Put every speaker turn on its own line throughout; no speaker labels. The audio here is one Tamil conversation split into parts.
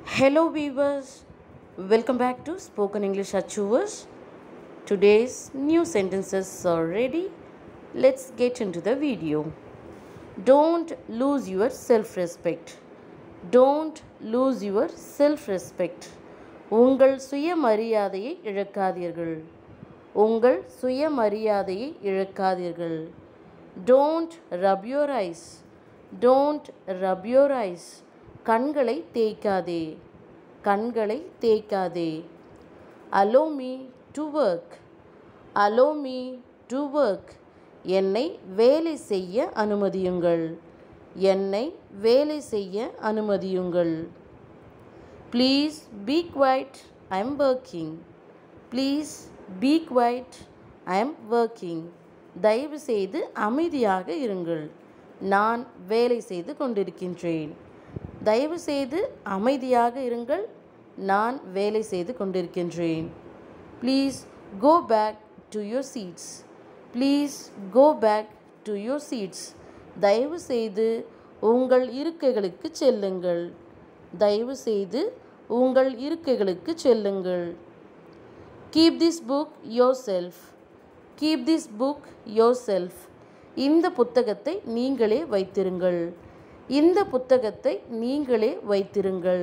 Hello viewers, welcome back to Spoken English Achievers. Today's new sentences are ready. Let's get into the video. Don't lose your self-respect. Don't lose your self-respect. உங்கள் சுயமரியாதையை இழக்காதீர்கள். உங்கள் சுயமரியாதையை இழக்காதீர்கள். Don't rub your eyes. Don't rub your eyes. கண்களை தேய்க்காதே. கண்களை தேய்க்காதே. Allow me to work. Allow me to work. என்னை வேலை செய்ய அனுமதியுங்கள். என்னை வேலை செய்ய அனுமதியுங்கள். Please be quiet. I am working. Please be quiet. I am working. தயவு செய்து அமைதியாக இருங்கள். நான் வேலை செய்து கொண்டிருக்கின்றேன். தயவு செய்து அமைதியாக இருங்கள். நான் வேலை செய்து கொண்டிருக்கின்றேன். Please go back to your seats. Please go back to your seats. தயவு செய்து உங்கள் இருக்கைகளுக்கு செல்லுங்கள். தயவு செய்து உங்கள் இருக்கைகளுக்கு செல்லுங்கள். Keep this book yourself. Keep this book yourself. இந்த புத்தகத்தை நீங்களே வைத்திருங்கள். இந்த புத்தகத்தை நீங்களே வைத்திருங்கள்.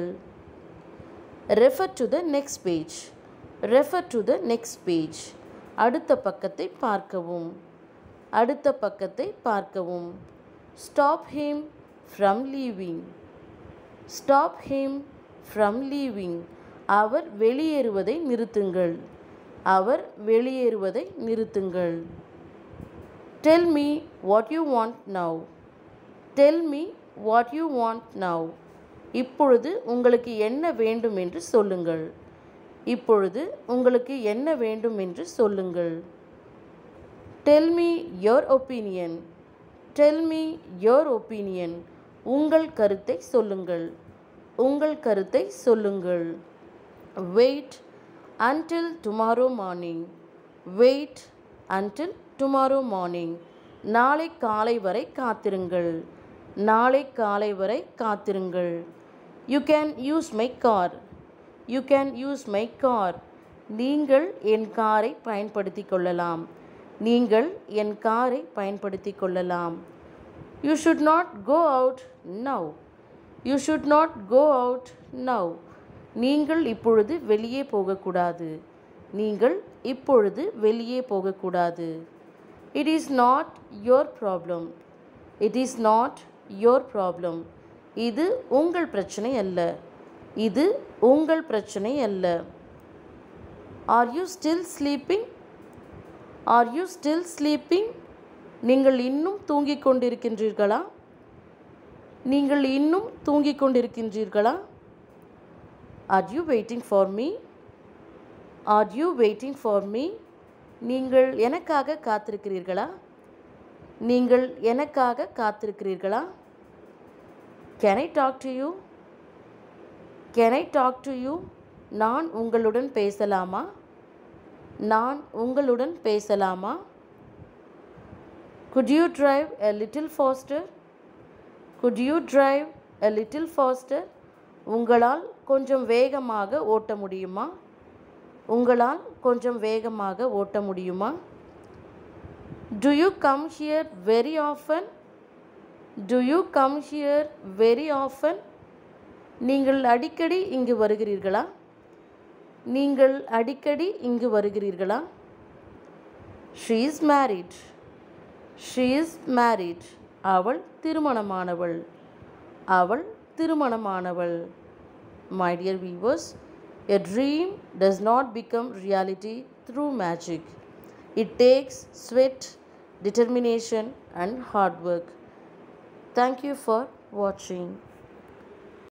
Refer to the next page. Refer to the next page. அடுத்த பக்கத்தை பார்க்கவும். அடுத்த பக்கத்தை பார்க்கவும். Stop him from leaving. Stop him from leaving. அவர் வெளியேறுவதை நிறுத்துங்கள். அவர் வெளியேறுவதை நிறுத்துங்கள். Tell me what you want now. Tell me what you want now. இப்பொழுது உங்களுக்கு என்ன வேண்டும் என்று சொல்லுங்கள். இப்பொழுது உங்களுக்கு என்ன வேண்டும் என்று சொல்லுங்கள். Tell me your opinion. Tell me your opinion. உங்கள் கருத்தை சொல்லுங்கள். உங்கள் கருத்தை சொல்லுங்கள். Wait until tomorrow morning. Wait until tomorrow morning. நாளை காலை வரை காத்திருங்கள். நாளை காலை வரை காத்திருங்கள். You can use my car. You can use my car. நீங்கள் என் காரை பயன்படுத்திக் கொள்ளலாம். நீங்கள் என் காரை பயன்படுத்திக் கொள்ளலாம். You should not go out now. You should not go out now. நீங்கள் இப்பொழுது வெளியே போகக்கூடாது. நீங்கள் இப்பொழுது வெளியே போகக்கூடாது. It is not your problem. It is not your problem. இது உங்கள் பிரச்சனை அல்ல. இது உங்கள் பிரச்சனை அல்ல. Are you still sleeping? Are you still sleeping? நீங்கள் இன்னும் தூங்கிக் கொண்டிருக்கின்றீர்களா? நீங்கள் இன்னும் தூங்கிக் கொண்டிருக்கின்றீர்களா? Are you waiting for me? Are you waiting for me? நீங்கள் எனக்காக காத்திருக்கிறீர்களா? நீங்கள் எனக்காக காத்திருக்கிறீர்களா? Can I talk to you? Can I talk to you? நான் உங்களுடன் பேசலாமா? நான் உங்களுடன் பேசலாமா? Could you drive a little faster? Could you drive a little faster? உங்களால் கொஞ்சம் வேகமாக ஓட்ட முடியுமா? உங்களால் கொஞ்சம் வேகமாக ஓட்ட முடியுமா? Do you come here very often? Do you come here very often? நீங்கள் அடிக்கடி இங்கு வருகிறீர்களா? நீங்கள் அடிக்கடி இங்கு வருகிறீர்களா? She is married. She is married. அவள் திருமணமானவள். அவள் திருமணமானவள். My dear viewers, a dream does not become reality through magic. It takes sweat, determination and hard work. Thank you for watching.